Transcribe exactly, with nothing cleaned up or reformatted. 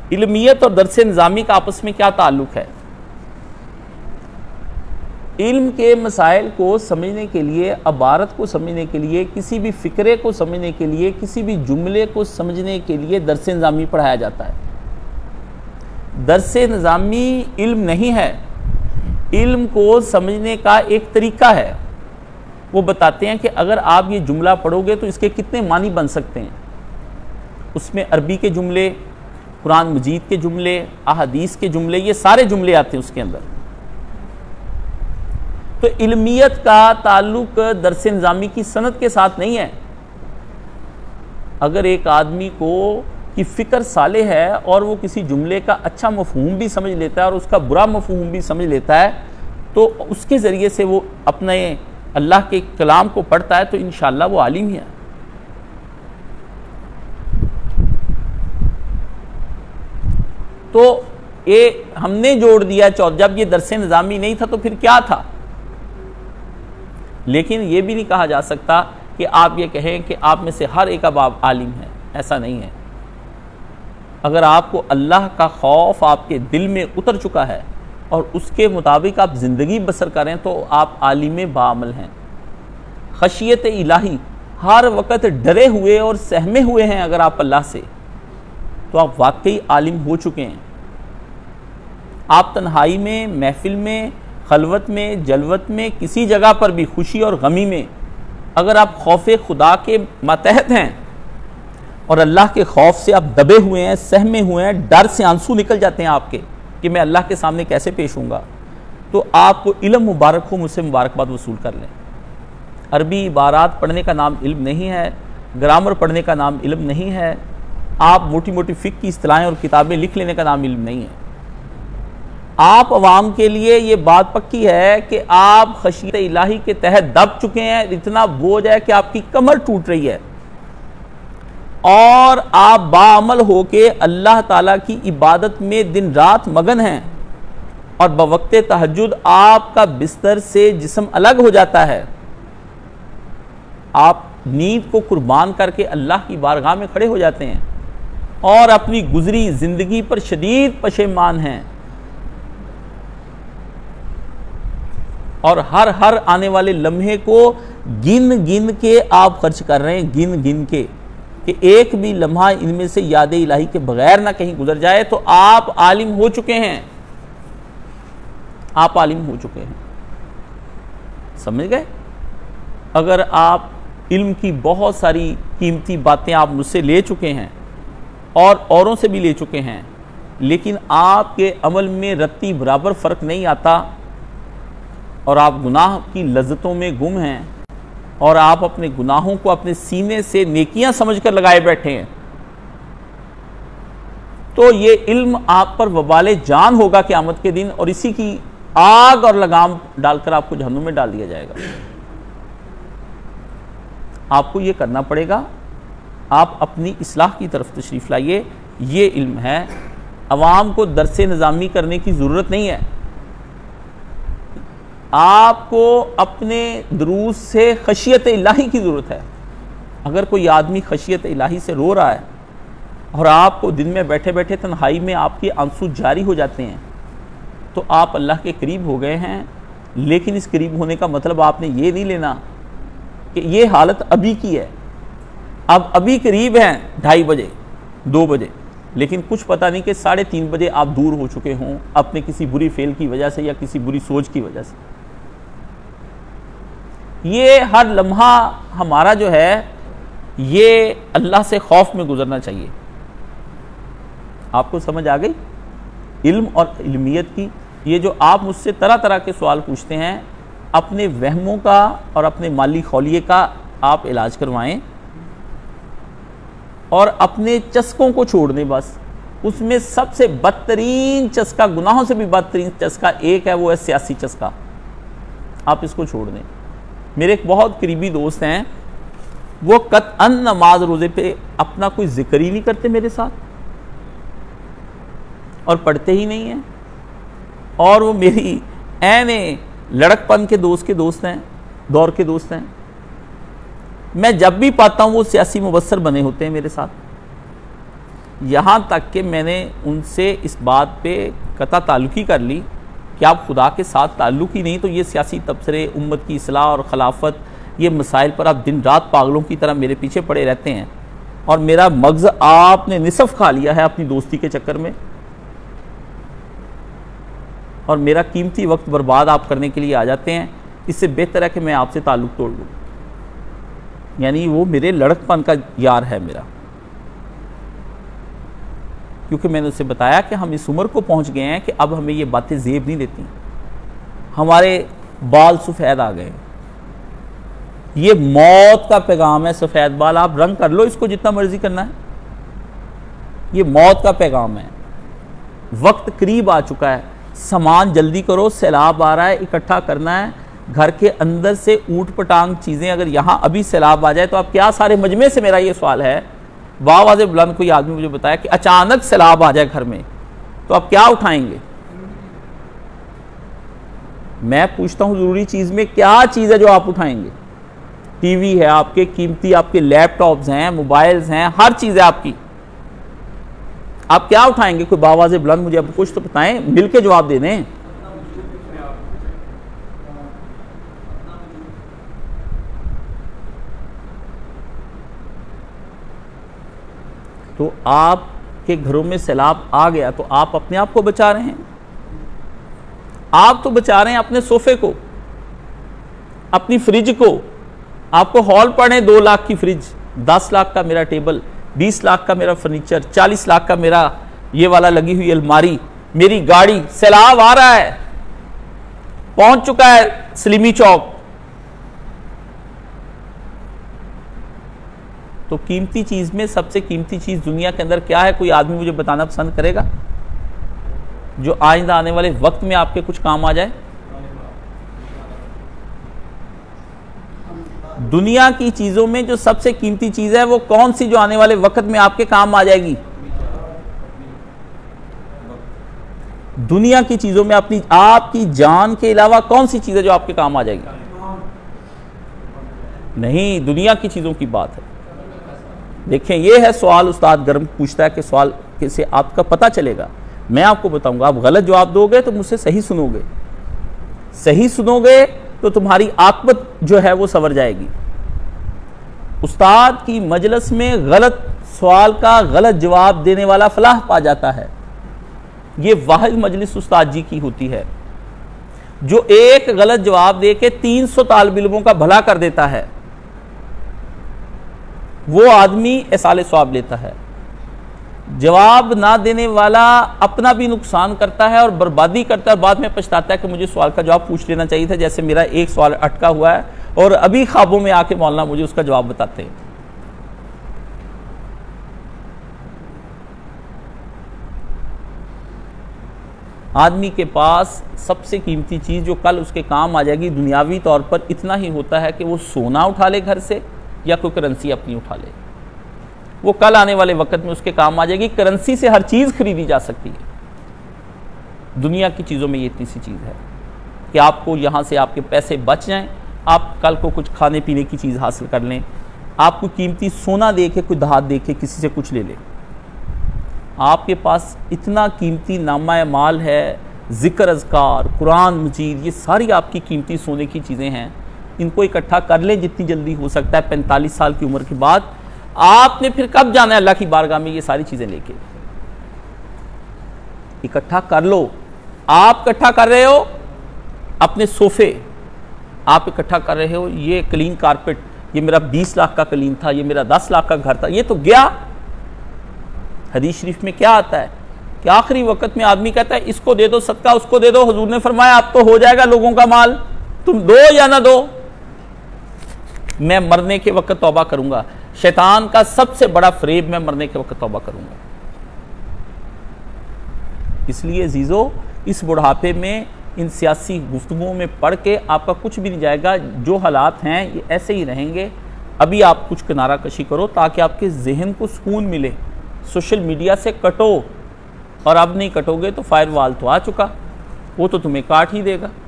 इल्मियत और दरस निज़ामी का आपस में क्या ताल्लुक है? इल्म के मसाइल को समझने के लिए, अबारत को समझने के लिए, किसी भी फ़िक्रे को समझने के लिए, किसी भी जुमले को समझने के लिए दरस निज़ामी पढ़ाया जाता है। दरस निज़ामी इल्म नहीं है, इल्म को समझने का एक तरीका है। वो बताते हैं कि अगर आप ये जुमला पढ़ोगे तो इसके कितने मानी बन सकते हैं। उसमें अरबी के जुमले, कुरान मजीद के जुमले, अहादीस के जुमले, ये सारे जुमले आते हैं उसके अंदर। तो इल्मियत का ताल्लुक दरस निज़ामी की सनद के साथ नहीं है। अगर एक आदमी को की फ़िक्र साले है और वो किसी जुमले का अच्छा मफ़हूम भी समझ लेता है और उसका बुरा मफ़हूम भी समझ लेता है, तो उसके ज़रिए से वो अपने अल्लाह के कलाम को पढ़ता है, तो इंशाअल्लाह वो आलिम ही है। तो ये हमने जोड़ दिया, जब ये दरस निज़ामी नहीं था तो फिर क्या था। लेकिन ये भी नहीं कहा जा सकता कि आप ये कहें कि आप में से हर एक अब आप आलिम हैं, ऐसा नहीं है। अगर आपको अल्लाह का खौफ आपके दिल में उतर चुका है और उसके मुताबिक आप ज़िंदगी बसर करें तो आप आलिम बाअमल हैं। खशियत इलाही, हर वक़्त डरे हुए और सहमे हुए हैं अगर आप अल्लाह से, तो आप वाकई आलिम हो चुके हैं। आप तन्हाई में, महफिल में, खलवत में, जलवत में, किसी जगह पर भी, खुशी और गमी में, अगर आप खौफ खुदा के मातहत हैं और अल्लाह के खौफ से आप दबे हुए हैं, सहमे हुए हैं, डर से आंसू निकल जाते हैं आपके कि मैं अल्लाह के सामने कैसे पेश हूँगा, तो आपको इल्म मुबारक हो, मुझसे मुबारकबाद वसूल कर लें। अरबी इबारात पढ़ने का नाम इल्म नहीं है, ग्रामर पढ़ने का नाम इल्म नहीं है, आप मोटी मोटी फ़िक़्ह की इस्तिलाहें और किताबें लिख लेने का नाम इल्म नहीं है। आप अवाम के लिए ये बात पक्की है कि आप खशियत इलाही के तहत दब चुके हैं, इतना बोझ है कि आपकी कमर टूट रही है और आप बाअमल होके अल्लाह ताला की इबादत में दिन रात मगन हैं और बवक्ते तहज्जुद आपका बिस्तर से जिस्म अलग हो जाता है। आप नींद को कुर्बान करके अल्लाह की बारगाह में खड़े हो जाते हैं और अपनी गुजरी जिंदगी पर शदीद पशेमान हैं और हर हर आने वाले लम्हे को गिन गिन के आप खर्च कर रहे हैं, गिन गिन के, कि एक भी लम्हा इनमें से याद इलाही के बगैर ना कहीं गुजर जाए, तो आप आलिम हो चुके हैं। आप आलिम हो चुके हैं, समझ गए। अगर आप इल्म की बहुत सारी कीमती बातें आप मुझसे ले चुके हैं और औरों से भी ले चुके हैं, लेकिन आपके अमल में रत्ती बराबर फ़र्क नहीं आता और आप गुनाह की लज्जतों में गुम हैं और आप अपने गुनाहों को अपने सीने से नेकियां समझकर लगाए बैठे हैं, तो ये इल्म आप पर वबाले जान होगा क़यामत के दिन और इसी की आग और लगाम डालकर आपको जहन्नुम में डाल दिया जाएगा। आपको ये करना पड़ेगा। आप अपनी इस्लाह की तरफ तशरीफ़ लाइए, ये इल्म है। अवाम को दरस निज़ामी करने की ज़रूरत नहीं है। आपको अपने दुरूस से खशियत इलाही की ज़रूरत है। अगर कोई आदमी खशियत इलाही से रो रहा है और आपको दिन में बैठे बैठे तन्हाई में आपके आंसू जारी हो जाते हैं, तो आप अल्लाह के करीब हो गए हैं। लेकिन इस करीब होने का मतलब आपने ये नहीं लेना कि ये हालत अभी की है, अब अभी करीब हैं ढाई बजे, दो बजे, लेकिन कुछ पता नहीं कि साढ़े तीन बजे आप दूर हो चुके हों अपने किसी बुरी फेल की वजह से या किसी बुरी सोच की वजह से। ये हर लम्हा हमारा जो है ये अल्लाह से खौफ में गुजरना चाहिए। आपको समझ आ गई इल्म और इल्मियत की? ये जो आप मुझसे तरह तरह के सवाल पूछते हैं, अपने वहमों का और अपने माली खौलिये का आप इलाज करवाएं और अपने चस्कों को छोड़ दें। बस उसमें सबसे बदतरीन चस्का, गुनाहों से भी बदतरीन चस्का एक है, वो है सियासी चस्का। आप इसको छोड़ दें। मेरे एक बहुत करीबी दोस्त हैं, वो कतअन नमाज रोज़े पे अपना कोई जिक्र ही नहीं करते मेरे साथ और पढ़ते ही नहीं हैं, और वो मेरी ऐने लड़कपन के दोस्त के दोस्त हैं, दौर के दोस्त हैं। मैं जब भी पाता हूँ वो सियासी मुबस्सर बने होते हैं मेरे साथ। यहाँ तक कि मैंने उनसे इस बात पे कता ताल्लुकी कर ली कि आप खुदा के साथ ताल्लुक ही नहीं तो ये सियासी तबसरे, उम्मत की इस्लाह और खिलाफत, ये मसाइल पर आप दिन रात पागलों की तरह मेरे पीछे पड़े रहते हैं और मेरा मगज़ आपने निसफ खा लिया है अपनी दोस्ती के चक्कर में और मेरा कीमती वक्त बर्बाद आप करने के लिए आ जाते हैं। इससे बेहतर है कि मैं आपसे ताल्लुक़ तोड़ लूँ। यानी वो मेरे लड़कपन का यार है मेरा, क्योंकि मैंने उससे बताया कि हम इस उम्र को पहुंच गए हैं कि अब हमें ये बातें जेब नहीं देती, हमारे बाल सफ़ेद आ गए, ये मौत का पैगाम है। सफ़ेद बाल आप रंग कर लो इसको जितना मर्जी करना है, ये मौत का पैगाम है। वक्त करीब आ चुका है, सामान जल्दी करो, सैलाब आ रहा है, इकट्ठा करना है। घर के अंदर से ऊट पटांग चीज़ें, अगर यहाँ अभी सैलाब आ जाए तो आप क्या सारे मजमे से मेरा ये सवाल है, बावाज़े बुलंद कोई आदमी मुझे बताया कि अचानक सैलाब आ जाए घर में तो आप क्या उठाएंगे? मैं पूछता हूँ ज़रूरी चीज़ में क्या चीज़ है जो आप उठाएंगे? टीवी है आपके, कीमती आपके लैपटॉप्स हैं, मोबाइल्स हैं, हर चीज़ है आपकी, आप क्या उठाएंगे? कोई बावाज़े बुलंद मुझे अब कुछ तो बताएं, मिल के जवाब दे दें। तो आपके घरों में सैलाब आ गया तो आप अपने आप को बचा रहे हैं, आप तो बचा रहे हैं अपने सोफे को, अपनी फ्रिज को। आपको हॉल पड़े दो लाख की फ्रिज, दस लाख का मेरा टेबल, बीस लाख का मेरा फर्नीचर, चालीस लाख का मेरा ये वाला लगी हुई अलमारी, मेरी गाड़ी। सैलाब आ रहा है, पहुंच चुका है सलीमी चौक, तो कीमती चीज में सबसे कीमती चीज दुनिया के अंदर क्या है? कोई आदमी मुझे बताना पसंद करेगा जो आइंदा आने वाले वक्त में आपके कुछ काम आ जाए? दुनिया की चीजों में जो सबसे कीमती चीज है वो कौन सी, जो आने वाले वक्त में आपके काम आ जाएगी? दुनिया की चीजों में अपनी आपकी जान के अलावा कौन सी चीज है जो आपके काम आ जाएगी? नहीं, दुनिया की चीजों की बात है। देखें, ये है सवाल उस्ताद गर्म पूछता है कि सवाल से आपका पता चलेगा। मैं आपको बताऊंगा, आप गलत जवाब दोगे तो मुझसे सही सुनोगे, सही सुनोगे तो तुम्हारी आकबत जो है वो संवर जाएगी। उस्ताद की मजलिस में गलत सवाल का गलत जवाब देने वाला फलाह पा जाता है। ये वाहिद मजलिस उस्ताद जी की होती है जो एक गलत जवाब दे के तीन सौ तालिब इल्मों का भला कर देता है। वो आदमी एसाले सवाब लेता है। जवाब ना देने वाला अपना भी नुकसान करता है और बर्बादी करता है, बाद में पछताता है कि मुझे सवाल का जवाब पूछ लेना चाहिए था। जैसे मेरा एक सवाल अटका हुआ है और अभी ख्वाबों में आके मौलाना मुझे उसका जवाब बताते हैं। आदमी के पास सबसे कीमती चीज़ जो कल उसके काम आ जाएगी दुनियावी तौर पर इतना ही होता है कि वो सोना उठा ले घर से या कोई करेंसी अपनी उठा ले, वो कल आने वाले वक्त में उसके काम आ जाएगी। करेंसी से हर चीज़ खरीदी जा सकती है। दुनिया की चीज़ों में ये इतनी सी चीज़ है कि आपको यहाँ से आपके पैसे बच जाएं, आप कल को कुछ खाने पीने की चीज़ हासिल कर लें, आपको कीमती सोना दे के कोई धात दे के किसी से कुछ ले ले। आपके पास इतना कीमती नामा माल है, ज़िक्र अज़कार, कुरान मजीद, ये सारी आपकी कीमती सोने की चीज़ें हैं। इनको इकट्ठा कर लें जितनी जल्दी हो सकता है। पैंतालीस साल की उम्र के बाद आपने फिर कब जाना है अल्लाह की बारगाह में? ये सारी चीज़ें लेके इकट्ठा कर लो। आप इकट्ठा कर रहे हो अपने सोफे, आप इकट्ठा कर रहे हो ये क्लीन कारपेट, ये मेरा बीस लाख का क्लीन था, ये मेरा दस लाख का घर था, ये तो गया। हदीस शरीफ में क्या आता है कि आखिरी वक्त में आदमी कहता है इसको दे दो सदका, उसको दे दो। हुजूर ने फरमाया अब तो हो जाएगा लोगों का माल, तुम दो या ना दो, मैं मरने के वक्त तौबा करूंगा। शैतान का सबसे बड़ा फरेब, मैं मरने के वक्त तौबा करूंगा। इसलिए अजीजों, इस बुढ़ापे में इन सियासी गुफ्तगुओं में पढ़ के आपका कुछ भी नहीं जाएगा। जो हालात हैं ये ऐसे ही रहेंगे। अभी आप कुछ किनारा कशी करो ताकि आपके जहन को सुकून मिले। सोशल मीडिया से कटो, और अब नहीं कटोगे तो फायर वाल तो आ चुका, वो तो तुम्हें काट ही देगा।